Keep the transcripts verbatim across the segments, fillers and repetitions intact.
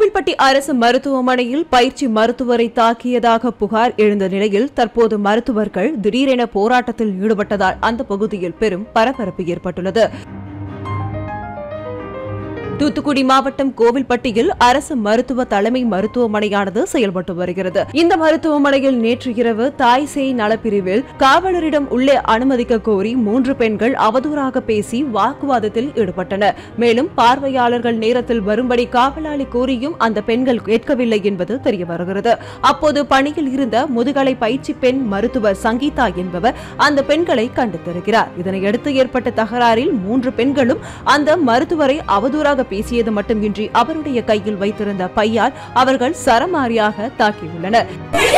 கோவில்பட்டி அரசு மருத்துவமனையில் பயிற்சி மருத்துவரை தாக்கியதாக புகார் எழுந்த நிலையில் தற்போது மருத்துவர்கள் திடீரென போராட்டத்தில் ஈடுபட்டதால் அந்த பகுதியில் பெரும் பரபரப்பு ஏற்பட்டுள்ளது. தூத்துக்குடி மாவட்டம் கோவில்பட்டியில் அரசு மருத்துவ தலைமை மருத்துவமனையானது செயல்பட்டு வருகிறது. இந்த மருத்துவமனையில் நேற்று இரவு தாய் சேய் நலப்பிரிவில் காவலரிடம் உள்ளே அனுமதிக்க கோரி மூன்று பெண்கள் அவதூறாக பேசி வாக்குவாதத்தில் ஈடுபட்டனர். மேலும் பார்வையாளர்கள் நேரத்தில் வரும்படி காவலாளி கூறியும் அந்த பெண்கள் கேட்கவில்லை என்பது தெரியவருகிறது. அப்போது பணியில் இருந்த முதுகலை பயிற்சி பெண் மருத்துவர் சங்கீதா என்பவர் அந்த பெண்களை கண்டித்திருக்கிறார். இதனையடுத்து ஏற்பட்ட தகராறில் மூன்று பெண்களும் அந்த மருத்துவரை அவதூறாக பேசியது மட்டுமின்றி அவருடைய கையில் வைத்திருந்த பையால் அவர்கள் சரமாரியாக தாக்கியுள்ளனர்.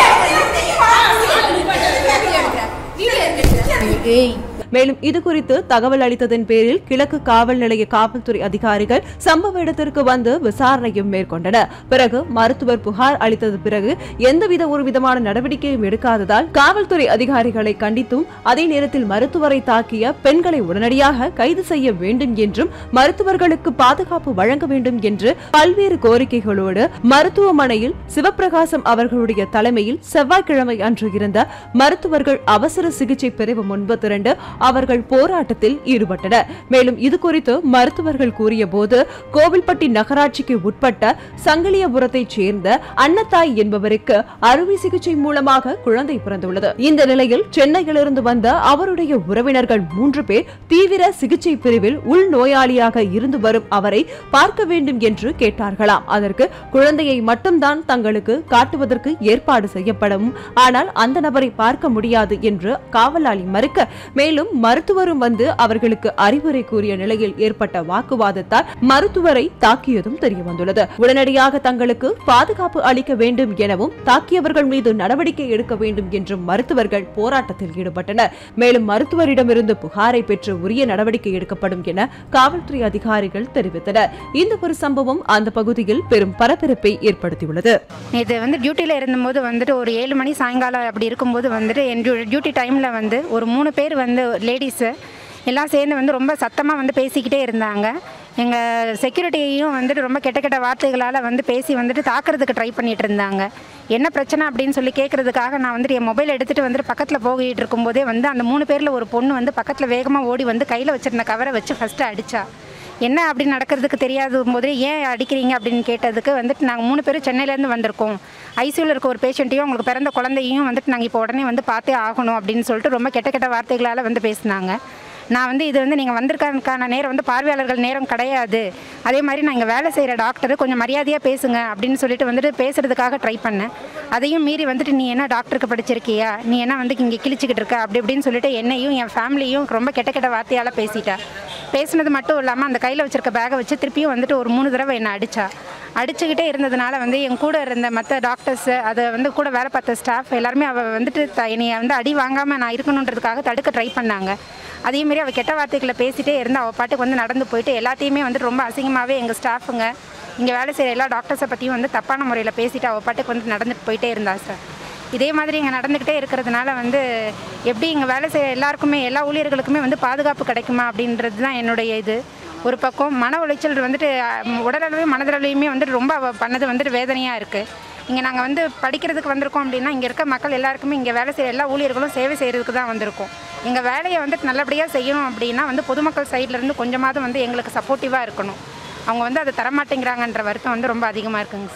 மேலும் இதுகுறித்து தகவல் அளித்ததன் பேரில் கிழக்கு காவல் நிலைய காவல்துறை அதிகாரிகள் சம்பவ இடத்திற்கு வந்து விசாரணையும் மேற்கொண்டனர். பிறகு மருத்துவர் புகார் அளித்தது பிறகு எந்தவித ஒரு விதமான நடவடிக்கையும் எடுக்காததால் காவல்துறை அதிகாரிகளை கண்டித்தும் அதே நேரத்தில் மருத்துவரை தாக்கிய பெண்களை உடனடியாக கைது செய்ய வேண்டும் என்றும் மருத்துவர்களுக்கு பாதுகாப்பு வழங்க வேண்டும் என்று பல்வேறு கோரிக்கைகளோடு மருத்துவமனையில் சிவபிரகாசம் அவர்களுடைய தலைமையில் செவ்வாய்க்கிழமை அன்று இருந்த மருத்துவர்கள் அவசர சிகிச்சை பிரிவு முன்பு திரண்டு அவர்கள் போராட்டத்தில் ஈடுபட்டனர். மேலும் இதுகுறித்து மருத்துவர்கள் கூறிய போது கோவில்பட்டி நகராட்சிக்கு உட்பட்ட சங்கிலியபுரத்தைச் சேர்ந்த அன்னத்தாய் என்பவருக்கு அறுவை சிகிச்சை மூலமாக குழந்தை பிறந்துள்ளது. இந்த நிலையில் சென்னையிலிருந்து வந்த அவருடைய உறவினர்கள் மூன்று பேர் தீவிர சிகிச்சை பிரிவில் உள்நோயாளியாக இருந்து வரும் அவரை பார்க்க வேண்டும் என்று கேட்டார்களாம். அதற்கு குழந்தையை மட்டும்தான் தங்களுக்கு காட்டுவதற்கு ஏற்பாடு செய்யப்படும், ஆனால் அந்த நபரை பார்க்க முடியாது என்று காவலாளி மறுக்க, மேலும் மருத்துவரும் வந்து அவர்களுக்கு அறிவுரை கூறிய நிலையில் ஏற்பட்ட வாக்குவாதத்தால் மருத்துவரை தாக்கியதும் தெரியவந்துள்ளது. உடனடியாக தங்களுக்கு பாதுகாப்பு அளிக்க வேண்டும் எனவும் தாக்கியவர்கள் மீது நடவடிக்கை எடுக்க வேண்டும் என்றும் மருத்துவர்கள் போராட்டத்தில் ஈடுபட்டனர். மேலும் மருத்துவரிடமிருந்து புகாரை பெற்று உரிய நடவடிக்கை எடுக்கப்படும் என காவல்துறை அதிகாரிகள் தெரிவித்தனர். இந்த ஒரு சம்பவம் அந்த பகுதியில் பெரும் பரபரப்பை ஏற்படுத்தியுள்ளது. இது வந்து டியூட்டியில் இருந்தபோது வந்துட்டு ஒரு ஏழு மணி சாயங்காலம் அப்படி இருக்கும்போது வந்துட்டு என் டியூட்டி டைமில் வந்து ஒரு மூணு பேர் வந்து லேடிஸு எல்லாம் சேர்ந்து வந்து ரொம்ப சத்தமாக வந்து பேசிக்கிட்டே இருந்தாங்க. எங்கள் செக்யூரிட்டியையும் வந்துட்டு ரொம்ப கெட்ட கெட்ட வார்த்தைகளால் வந்து பேசி வந்துட்டு தாக்குறதுக்கு ட்ரை பண்ணிகிட்டு இருந்தாங்க. என்ன பிரச்சனை அப்படின்னு சொல்லி கேட்குறதுக்காக நான் வந்துட்டு என் மொபைல் எடுத்துகிட்டு வந்துட்டு பக்கத்தில் போகிட்டு இருக்கும்போதே வந்து அந்த மூணு பேரில் ஒரு பொண்ணு வந்து பக்கத்தில் வேகமாக ஓடி வந்து கையில் வச்சுருந்த கவரை வச்சு ஃபஸ்ட்டு அடித்தா. என்ன அப்படி நடக்கிறதுக்கு தெரியாத போதே ஏன் அடிக்கிறீங்க அப்படின்னு கேட்டதுக்கு வந்துட்டு நாங்கள் மூணு பேரும் சென்னையிலேருந்து வந்திருக்கோம், ஐசியூவில் இருக்க ஒரு பேஷண்ட்டையும் உங்களுக்கு பிறந்த குழந்தையும் வந்துட்டு நாங்கள் இப்போ உடனே வந்து பார்த்தே ஆகணும் அப்படின்னு சொல்லிட்டு ரொம்ப கெட்ட கெட்ட வார்த்தைகளால் வந்து பேசினாங்க. நான் வந்து இது வந்து நீங்கள் வந்திருக்கான நேரம் வந்து பார்வையாளர்கள் நேரம் கிடையாது, அதே மாதிரி நான் இங்கே வேலை செய்கிற டாக்டர் கொஞ்சம் மரியாதையாக பேசுங்க அப்படின்னு சொல்லிட்டு வந்துட்டு பேசுகிறதுக்காக ட்ரை பண்ணேன். அதையும் மீறி வந்துட்டு நீ என்ன டாக்டருக்கு படிச்சிருக்கியா, நீ என்ன வந்து இங்கே கிழிச்சிக்கிட்டு இருக்க அப்படி இப்படின்னு சொல்லிட்டு என்னையும் என் ஃபேமிலியும் ரொம்ப கெட்ட கெட்ட வார்த்தையால் பேசிட்டேன். பேசுனது மட்டும் இல்லாமல் அந்த கையில் வச்சுருக்க பேகை வச்சு திருப்பியும் வந்துட்டு ஒரு மூணு தடவை என்னை அடித்தா. அடிச்சுக்கிட்டே இருந்ததுனால வந்து என் கூட இருந்த மற்ற டாக்டர்ஸு அதை வந்து கூட வேலை பார்த்த ஸ்டாஃப் எல்லாருமே அவள் வந்துட்டு த என்னையை வந்து அடி வாங்காமல் நான் இருக்கணுன்றதுக்காக தடுக்க ட்ரை பண்ணாங்க. அதேமாரி அவள் கெட்ட வார்த்தைகளை பேசிகிட்டே இருந்து அவள் பாட்டுக்கு வந்து நடந்து போயிட்டு எல்லாத்தையுமே வந்துட்டு ரொம்ப அசிங்கமாகவே எங்கள் ஸ்டாஃபுங்க இங்கே வேலை செய்கிற எல்லா டாக்டர்ஸை பற்றியும் வந்து தப்பான முறையில் பேசிவிட்டு அவள் பாட்டுக்கு வந்து நடந்துட்டு போயிட்டே இருந்தா சார். இதே மாதிரி இங்கே நடந்துக்கிட்டே இருக்கிறதுனால வந்து எப்படி இங்கே வேலை செய்கிற எல்லாருக்குமே எல்லா ஊழியர்களுக்குமே வந்து பாதுகாப்பு கிடைக்குமா அப்படின்றது தான் என்னுடைய இது. ஒரு பக்கம் மன உளைச்சல் வந்துட்டு உடலளவையும் மனதளவையுமே வந்துட்டு ரொம்ப பண்ணது வந்துட்டு வேதனையாக இருக்குது. இங்கே நாங்கள் வந்து படிக்கிறதுக்கு வந்திருக்கோம் அப்படின்னா இங்கே இருக்க மக்கள் எல்லாருக்குமே இங்கே வேலை செய்கிற எல்லா ஊழியர்களும் சேவை செய்கிறதுக்கு தான் வந்திருக்கோம். எங்கள் வேலையை வந்துட்டு நல்லபடியாக செய்யணும் அப்படின்னா வந்து பொதுமக்கள் சைட்லேருந்து கொஞ்சமாவது வந்து எங்களுக்கு சப்போர்ட்டிவாக இருக்கணும். அவங்க வந்து அதை தரமாட்டேங்கிறாங்கன்ற வருத்தம் வந்து ரொம்ப அதிகமாக இருக்குங்க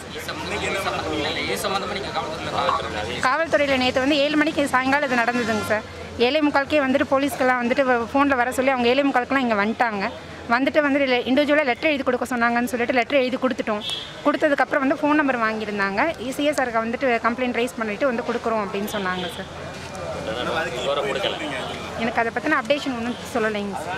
சார். காவல்துறையில் நேற்று வந்து ஏழு மணிக்கு சாயங்காலம் இது நடந்ததுங்க சார். ஏழை முக்கால்க்கே வந்துட்டு போலீஸ்க்கெல்லாம் வந்துட்டு ஃபோனில் வர சொல்லி அவங்க ஏழை முக்கால்க்கெல்லாம் இங்கே வந்துட்டாங்க. வந்துட்டு வந்து இண்டிவிஜுவலாக லெட்டர் எழுதி கொடுக்க சொன்னாங்கன்னு சொல்லிட்டு லெட்டர் எழுதி கொடுத்துட்டோம். கொடுத்ததுக்கப்புறம் வந்து ஃபோன் நம்பர் வாங்கியிருந்தாங்க. சிஎஸ்ஆருக்கு வந்துட்டு கம்ப்ளைண்ட் ரைஸ் பண்ணிவிட்டு வந்து கொடுக்குறோம் அப்படின்னு சொன்னாங்க சார். எனக்கு அதை பற்றின அப்டேஷன் ஒன்றும் சொல்லலைங்க சார்.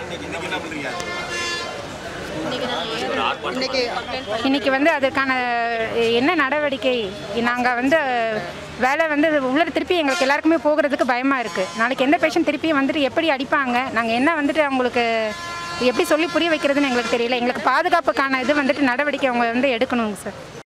இன்னைக்கு வந்து அதற்கான என்ன நடவடிக்கை, நாங்கள் வந்து வேலை வந்து உள்ள திருப்பி எங்களுக்கு எல்லாருக்குமே போகிறதுக்கு பயமாக இருக்குது. நாளைக்கு எந்த பேஷண்ட் திருப்பி வந்துட்டு எப்படி அடிப்பாங்க, நாங்கள் என்ன வந்துட்டு அவங்களுக்கு எப்படி சொல்லி புரிய வைக்கிறதுன்னு எங்களுக்கு தெரியல. எங்களுக்கு பாதுகாப்புக்கான இது வந்துட்டு நடவடிக்கை அவங்க வந்து எடுக்கணுங்க சார்.